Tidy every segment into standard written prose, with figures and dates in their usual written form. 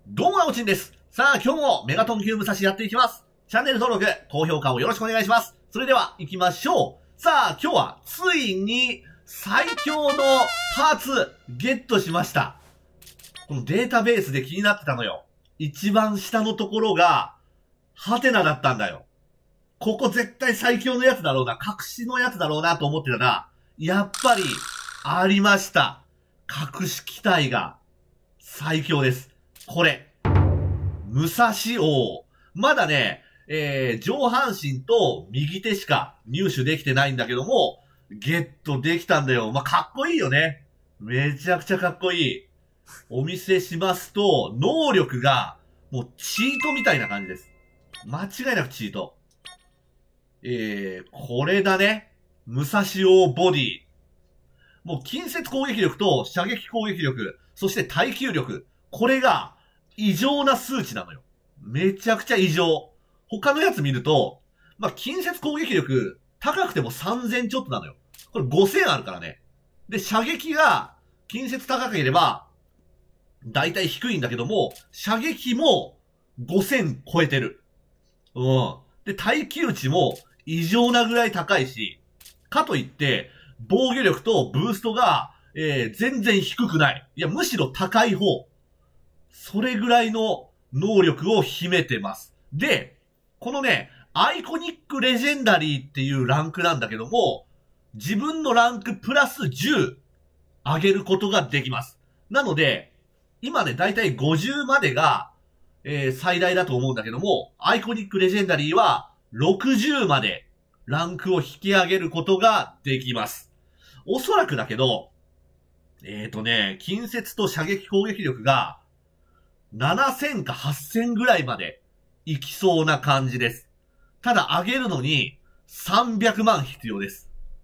どうも、おちんです。さあ、今日もメガトン級武蔵やっていきます。チャンネル登録、高評価をよろしくお願いします。それでは、行きましょう。さあ、今日は、ついに、最強のパーツ、ゲットしました。このデータベースで気になってたのよ。一番下のところが、ハテナだったんだよ。ここ絶対最強のやつだろうな、隠しのやつだろうなと思ってたら、やっぱり、ありました。隠し機体が、最強です。これ。武蔵王。まだね、上半身と右手しか入手できてないんだけども、ゲットできたんだよ。まあ、かっこいいよね。めちゃくちゃかっこいい。お見せしますと、能力が、もうチートみたいな感じです。間違いなくチート。これだね。武蔵王ボディ。もう近接攻撃力と射撃攻撃力、そして耐久力。これが異常な数値なのよ。めちゃくちゃ異常。他のやつ見ると、まあ、近接攻撃力高くても3000ちょっとなのよ。これ5000あるからね。で、射撃が近接高ければ、だいたい低いんだけども、射撃も5000超えてる。うん。で、耐久値も異常なぐらい高いし、かといって、防御力とブーストが、全然低くない。いや、むしろ高い方。それぐらいの能力を秘めてます。で、このね、アイコニックレジェンダリーっていうランクなんだけども、自分のランクプラス10上げることができます。なので、今ね、だいたい50までが、最大だと思うんだけども、アイコニックレジェンダリーは60までランクを引き上げることができます。おそらくだけど、近接と射撃攻撃力が7000か8000ぐらいまでいきそうな感じです。ただ上げるのに300万必要です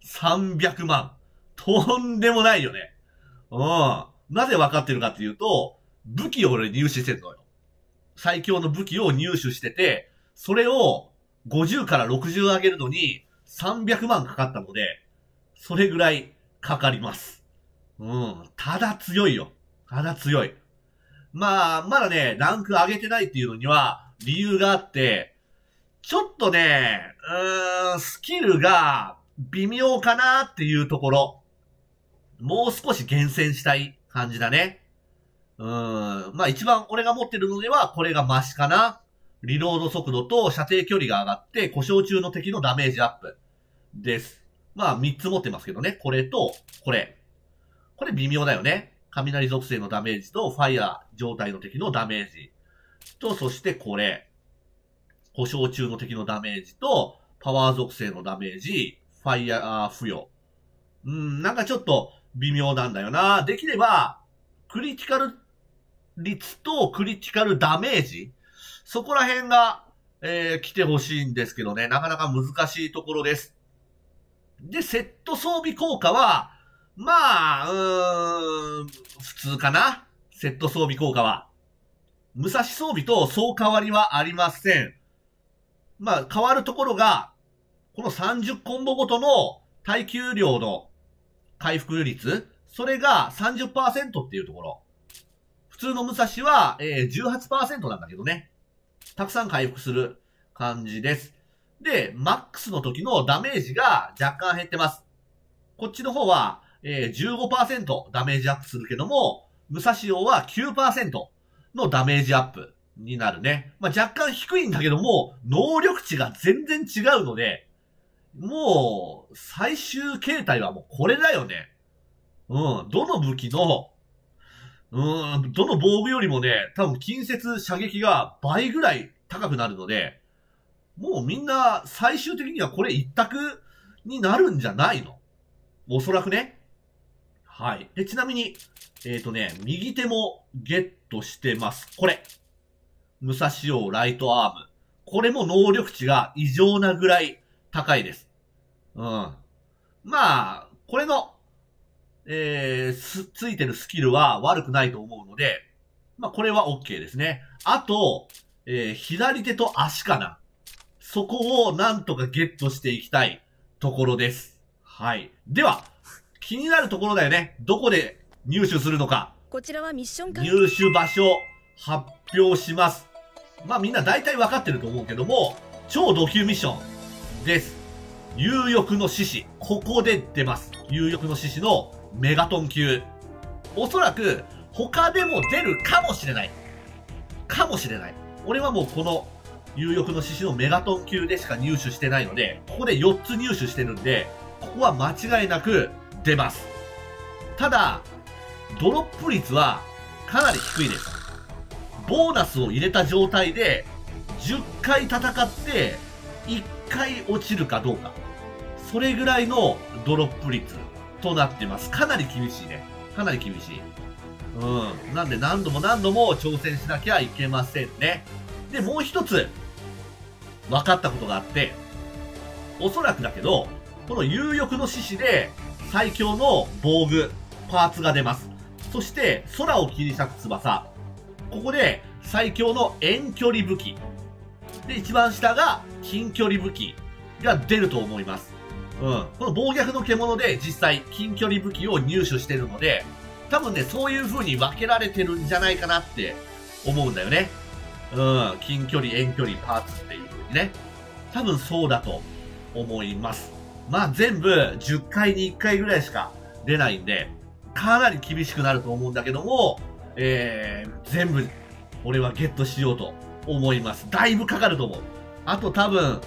。300万。とんでもないよね。うん。なぜ分かってるかっていうと、武器を俺入手してるのよ。最強の武器を入手してて、それを50から60上げるのに300万かかったので、それぐらいかかります。うん。ただ強いよ。ただ強い。まあ、まだね、ランク上げてないっていうのには理由があって、ちょっとね、スキルが微妙かなっていうところ。もう少し厳選したい感じだね。まあ一番俺が持ってるのではこれがマシかな。リロード速度と射程距離が上がって故障中の敵のダメージアップです。まあ3つ持ってますけどね。これと、これ。これ微妙だよね。雷属性のダメージとファイヤー状態の敵のダメージ。と、そしてこれ。故障中の敵のダメージと、パワー属性のダメージ、ファイヤー付与。なんかちょっと微妙なんだよな。できれば、クリティカル率とクリティカルダメージ。そこら辺が、来てほしいんですけどね。なかなか難しいところです。で、セット装備効果は、まあ、普通かな。セット装備効果は。武蔵装備とそう変わりはありません。まあ、変わるところが、この30コンボごとの耐久量の回復率、それが 30% っていうところ。普通の武蔵は、18% なんだけどね。たくさん回復する感じです。で、マックスの時のダメージが若干減ってます。こっちの方は、15% ダメージアップするけども、武蔵王は 9% のダメージアップになるね。まあ、若干低いんだけども、能力値が全然違うので、もう、最終形態はもうこれだよね。どの武器の、どの防具よりもね、多分近接射撃が倍ぐらい高くなるので、もうみんな最終的にはこれ一択になるんじゃないの？おそらくね。はい。で、ちなみに、右手もゲットしてます。これ。武蔵王ライトアーム。これも能力値が異常なぐらい高いです。まあ、これの、ついてるスキルは悪くないと思うので、まあこれは OK ですね。あと、左手と足かな。そこをなんとかゲットしていきたいところです。はい。では、気になるところだよね。どこで入手するのか。 こちらはミッション入手場所発表します。まあみんな大体わかってると思うけども、超ド級ミッションです。有翼の獅子。ここで出ます。有翼の獅子のメガトン級。おそらく他でも出るかもしれない。かもしれない。俺はもうこの有翼の獅子のメガトン級でしか入手してないので、ここで4つ入手してるんで、ここは間違いなく出ます。ただ、ドロップ率はかなり低いです。ボーナスを入れた状態で10回戦って1回落ちるかどうか。それぐらいのドロップ率となってます。かなり厳しいね。かなり厳しい。なんで何度も何度も挑戦しなきゃいけませんね。で、もう一つ分かったことがあって、おそらくだけど、この有翼の獅子で最強の防具、パーツが出ます。そして、空を切り裂く翼。ここで最強の遠距離武器。で、一番下が近距離武器が出ると思います。この暴虐の獣で実際近距離武器を入手してるので、多分ね、そういう風に分けられてるんじゃないかなって思うんだよね。近距離、遠距離、パーツっていう風にね。多分そうだと思います。まあ全部10回に1回ぐらいしか出ないんで、かなり厳しくなると思うんだけども、全部俺はゲットしようと思います。だいぶかかると思う。あと多分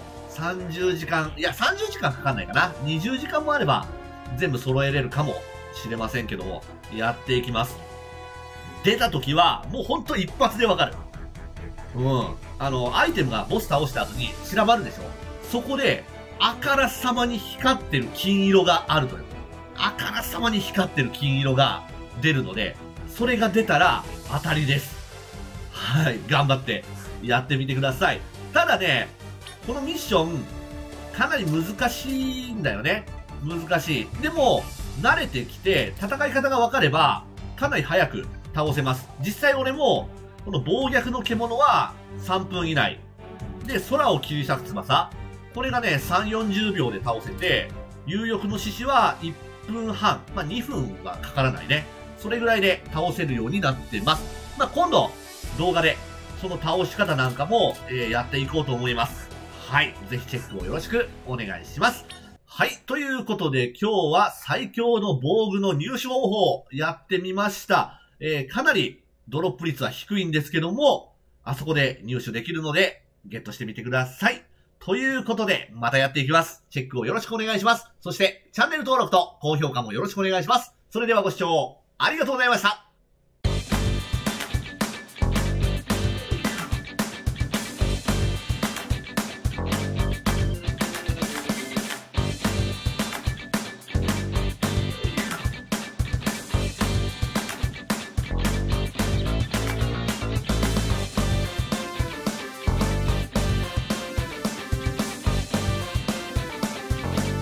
30時間、いや30時間かかんないかな。20時間もあれば全部揃えれるかもしれませんけども、やっていきます。出た時はもうほんと一発でわかる。アイテムがボス倒した後に散らばるでしょ。そこであからさまに光ってる金色があるのよ。あからさまに光ってる金色が出るので、それが出たら当たりです。はい、頑張ってやってみてください。ただね、このミッション、かなり難しいんだよね。難しい。でも、慣れてきて、戦い方が分かれば、かなり早く倒せます。実際俺も、この暴虐の獣は3分以内。で、空を切り裂く翼。これがね、3、40秒で倒せて、有翼の獅子は1分半。まあ、2分はかからないね。それぐらいで倒せるようになってます。まあ、今度、動画で、その倒し方なんかも、やっていこうと思います。はい。ぜひチェックをよろしくお願いします。はい。ということで、今日は最強の防具の入手方法をやってみました。かなりドロップ率は低いんですけども、あそこで入手できるので、ゲットしてみてください。ということで、またやっていきます。チェックをよろしくお願いします。そして、チャンネル登録と高評価もよろしくお願いします。それではご視聴ありがとうございました。